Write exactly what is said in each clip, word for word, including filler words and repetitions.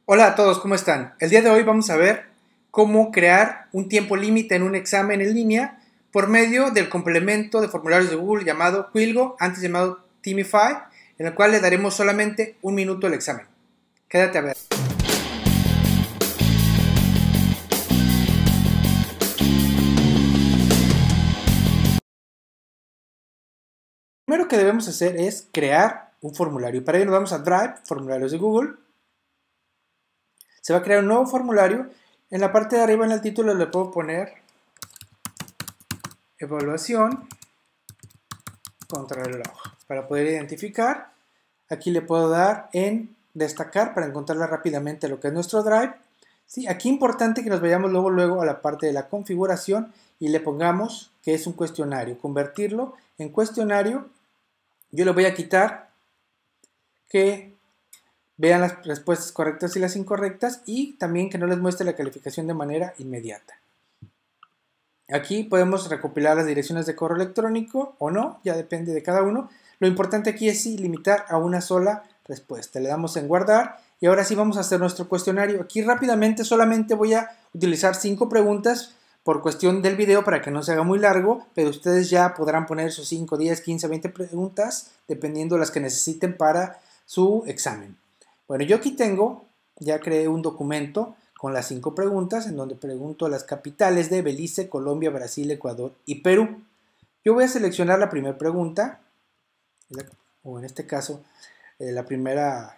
Hola a todos, ¿cómo están? El día de hoy vamos a ver cómo crear un tiempo límite en un examen en línea por medio del complemento de formularios de Google llamado Quilgo, antes llamado Timify, en el cual le daremos solamente un minuto al examen. Quédate a ver. Lo primero que debemos hacer es crear un formulario. Para ello nos vamos a Drive, formularios de Google. Se va a crear un nuevo formulario. En la parte de arriba en el título le puedo poner evaluación contrarreloj para poder identificar. Aquí le puedo dar en destacar para encontrarla rápidamente lo que es nuestro Drive. Sí, aquí importante que nos vayamos luego, luego a la parte de la configuración y le pongamos que es un cuestionario. Convertirlo en cuestionario. Yo le voy a quitar que vean las respuestas correctas y las incorrectas y también que no les muestre la calificación de manera inmediata. Aquí podemos recopilar las direcciones de correo electrónico o no, ya depende de cada uno. Lo importante aquí es sí, limitar a una sola respuesta. Le damos en guardar y ahora sí vamos a hacer nuestro cuestionario. Aquí rápidamente solamente voy a utilizar cinco preguntas por cuestión del video para que no se haga muy largo, pero ustedes ya podrán poner sus cinco, diez, quince, veinte preguntas dependiendo de las que necesiten para su examen. Bueno, yo aquí tengo, ya creé un documento con las cinco preguntas en donde pregunto las capitales de Belice, Colombia, Brasil, Ecuador y Perú. Yo voy a seleccionar la primera pregunta, o en este caso eh, la primera,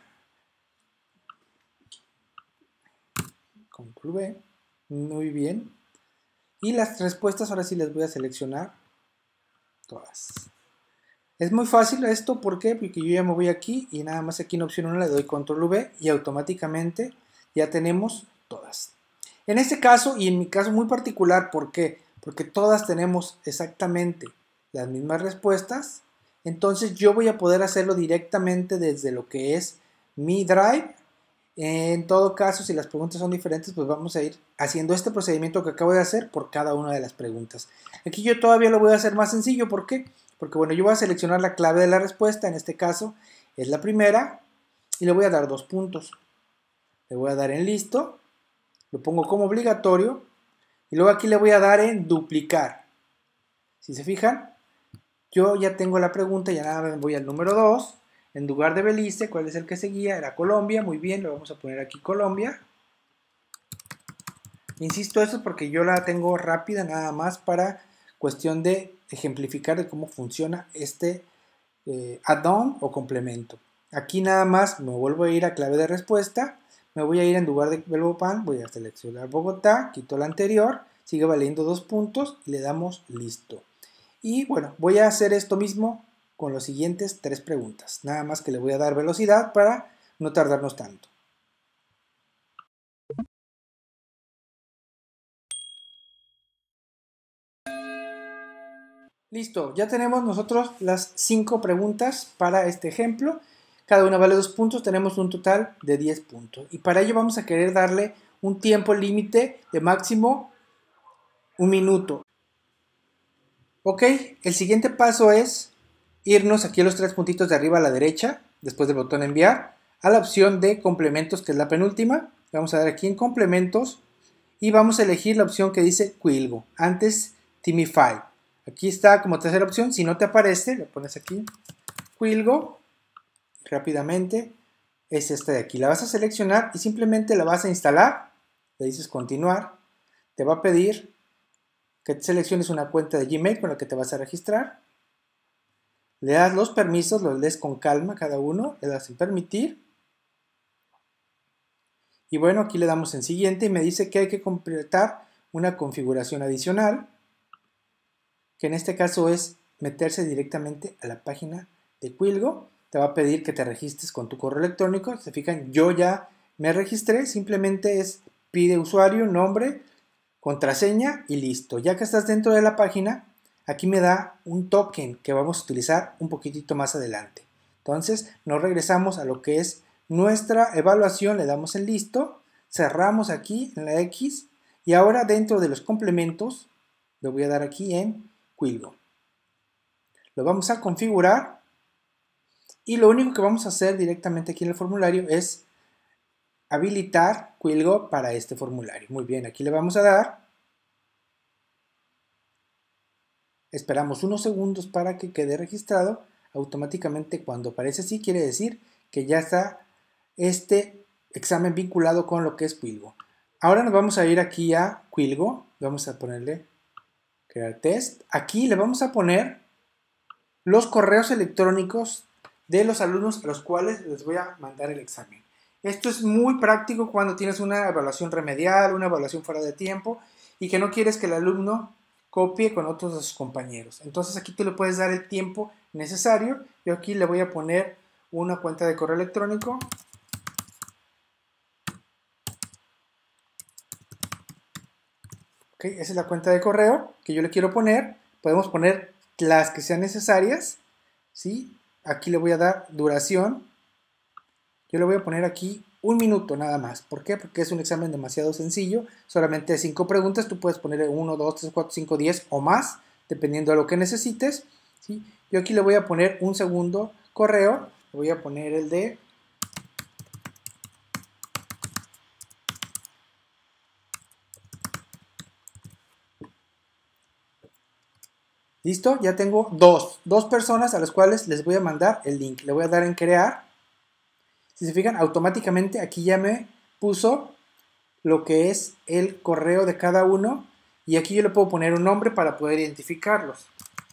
control V, muy bien, y las respuestas ahora sí les voy a seleccionar todas. Es muy fácil esto, ¿por qué? Porque yo ya me voy aquí y nada más aquí en opción uno le doy control V y automáticamente ya tenemos todas. En este caso y en mi caso muy particular, ¿por qué? Porque todas tenemos exactamente las mismas respuestas, entonces yo voy a poder hacerlo directamente desde lo que es mi Drive. En todo caso, si las preguntas son diferentes, pues vamos a ir haciendo este procedimiento que acabo de hacer por cada una de las preguntas. Aquí yo todavía lo voy a hacer más sencillo, ¿por qué? Porque bueno, yo voy a seleccionar la clave de la respuesta, en este caso es la primera, y le voy a dar dos puntos. Le voy a dar en listo, lo pongo como obligatorio, y luego aquí le voy a dar en duplicar. Si se fijan, yo ya tengo la pregunta, ya nada más voy al número dos, en lugar de Belice, ¿cuál es el que seguía? Era Colombia, muy bien, lo vamos a poner aquí Colombia. Insisto, esto es porque yo la tengo rápida nada más para cuestión de ejemplificar de cómo funciona este eh, add-on o complemento. Aquí nada más me vuelvo a ir a clave de respuesta, me voy a ir en lugar de Belmopan, voy a seleccionar Bogotá, quito la anterior, sigue valiendo dos puntos y le damos listo. Y bueno, voy a hacer esto mismo con las siguientes tres preguntas, nada más que le voy a dar velocidad para no tardarnos tanto. Listo, ya tenemos nosotros las cinco preguntas para este ejemplo. Cada una vale dos puntos, tenemos un total de diez puntos. Y para ello vamos a querer darle un tiempo límite de máximo un minuto. Ok, el siguiente paso es irnos aquí a los tres puntitos de arriba a la derecha, después del botón enviar, a la opción de complementos, que es la penúltima. Vamos a dar aquí en complementos y vamos a elegir la opción que dice Quilgo, antes Timify. Aquí está como tercera opción, si no te aparece, le pones aquí Quilgo, rápidamente, es esta de aquí. La vas a seleccionar y simplemente la vas a instalar, le dices continuar, te va a pedir que selecciones una cuenta de Gmail con la que te vas a registrar, le das los permisos, los lees con calma cada uno, le das en permitir, y bueno, aquí le damos en siguiente y me dice que hay que completar una configuración adicional, que en este caso es meterse directamente a la página de Quilgo. Te va a pedir que te registres con tu correo electrónico. Se fijan, yo ya me registré, simplemente es pide usuario, nombre, contraseña y listo. Ya que estás dentro de la página, aquí me da un token que vamos a utilizar un poquitito más adelante. Entonces nos regresamos a lo que es nuestra evaluación, le damos en listo, cerramos aquí en la X y ahora dentro de los complementos le voy a dar aquí en Quilgo. Lo vamos a configurar y lo único que vamos a hacer directamente aquí en el formulario es habilitar Quillgo para este formulario. Muy bien, aquí le vamos a dar. Esperamos unos segundos para que quede registrado. Automáticamente cuando aparece así quiere decir que ya está este examen vinculado con lo que es Quillgo. Ahora nos vamos a ir aquí a Quillgo. Vamos a ponerle crear test. Aquí le vamos a poner los correos electrónicos de los alumnos a los cuales les voy a mandar el examen. Esto es muy práctico cuando tienes una evaluación remedial, una evaluación fuera de tiempo y que no quieres que el alumno copie con otros de sus compañeros. Entonces aquí tú le puedes dar el tiempo necesario. Yo aquí le voy a poner una cuenta de correo electrónico. Ok, esa es la cuenta de correo que yo le quiero poner. Podemos poner las que sean necesarias, ¿sí? Aquí le voy a dar duración. Yo le voy a poner aquí un minuto nada más. ¿Por qué? Porque es un examen demasiado sencillo. Solamente cinco preguntas. Tú puedes poner uno, dos, tres, cuatro, cinco, diez o más, dependiendo de lo que necesites, ¿sí? Yo aquí le voy a poner un segundo correo. Le voy a poner el de ¿listo? Ya tengo dos, dos personas a las cuales les voy a mandar el link. Le voy a dar en crear. Si se fijan, automáticamente aquí ya me puso lo que es el correo de cada uno. Y aquí yo le puedo poner un nombre para poder identificarlos.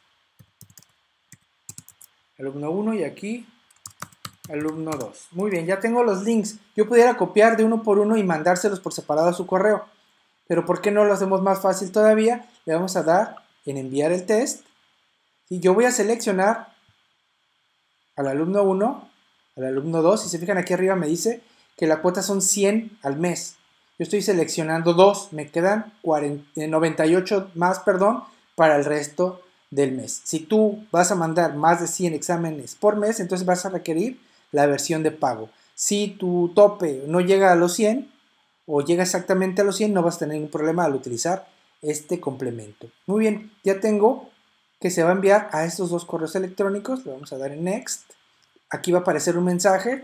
Alumno uno y aquí alumno dos. Muy bien, ya tengo los links. Yo pudiera copiar de uno por uno y mandárselos por separado a su correo. Pero ¿por qué no lo hacemos más fácil todavía? Le vamos a dar en enviar el test. Y yo voy a seleccionar al alumno uno, al alumno dos. Si se fijan aquí arriba me dice que la cuota son cien al mes. Yo estoy seleccionando dos, me quedan cuarenta, noventa y ocho más, perdón, para el resto del mes. Si tú vas a mandar más de cien exámenes por mes, entonces vas a requerir la versión de pago. Si tu tope no llega a los cien o llega exactamente a los cien, no vas a tener ningún problema al utilizar este complemento. Muy bien, ya tengo que se va a enviar a estos dos correos electrónicos. Le vamos a dar en Next. Aquí va a aparecer un mensaje.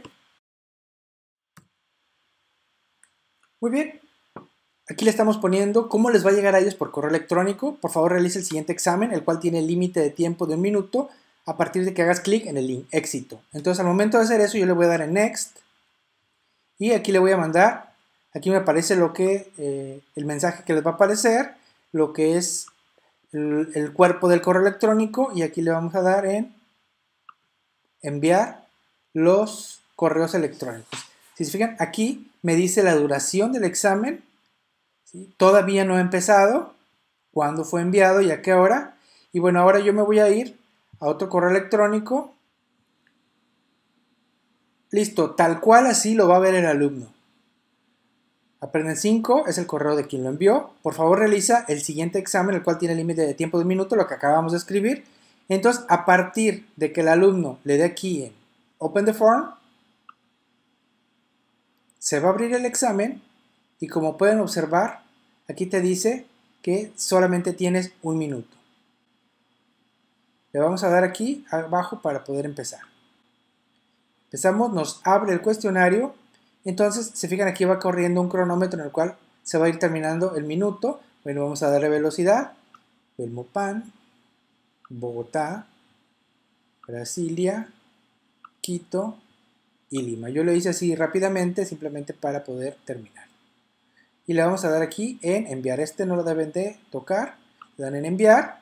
Muy bien. Aquí le estamos poniendo cómo les va a llegar a ellos por correo electrónico. Por favor, realice el siguiente examen, el cual tiene límite de tiempo de un minuto a partir de que hagas clic en el link éxito. Entonces, al momento de hacer eso, yo le voy a dar en Next. Y aquí le voy a mandar. Aquí me aparece lo que eh, el mensaje que les va a aparecer, lo que es el, el cuerpo del correo electrónico. Y aquí le vamos a dar en enviar los correos electrónicos. Si se fijan, aquí me dice la duración del examen, ¿sí? Todavía no ha empezado, cuándo fue enviado y a qué hora. Y bueno, ahora yo me voy a ir a otro correo electrónico. Listo, tal cual así lo va a ver el alumno. Aprenden cinco es el correo de quien lo envió. Por favor, realiza el siguiente examen, el cual tiene límite de tiempo de un minuto, lo que acabamos de escribir. Entonces, a partir de que el alumno le dé aquí en Open the Form, se va a abrir el examen y como pueden observar, aquí te dice que solamente tienes un minuto. Le vamos a dar aquí abajo para poder empezar. Empezamos, nos abre el cuestionario. Entonces, se fijan, aquí va corriendo un cronómetro en el cual se va a ir terminando el minuto. Bueno, vamos a darle velocidad. Belmopan, Bogotá, Brasilia, Quito y Lima. Yo lo hice así rápidamente, simplemente para poder terminar. Y le vamos a dar aquí en enviar. Este no lo deben de tocar. Le dan en enviar.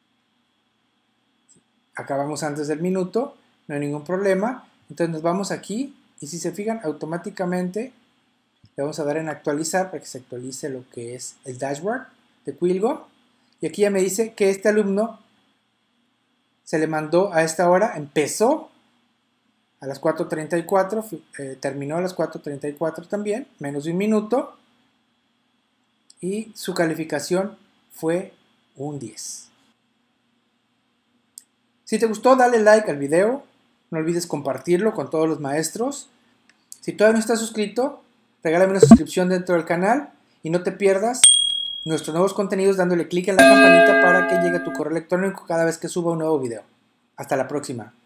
Acabamos antes del minuto, no hay ningún problema. Entonces nos vamos aquí y si se fijan, automáticamente le vamos a dar en actualizar para que se actualice lo que es el dashboard de Quillgo. Y aquí ya me dice que este alumno se le mandó a esta hora, empezó a las cuatro treinta y cuatro, eh, terminó a las cuatro treinta y cuatro también, menos de un minuto. Y su calificación fue un diez. Si te gustó, dale like al video. No olvides compartirlo con todos los maestros. Si todavía no estás suscrito, regálame una suscripción dentro del canal y no te pierdas nuestros nuevos contenidos dándole clic en la campanita para que llegue a tu correo electrónico cada vez que suba un nuevo video. Hasta la próxima.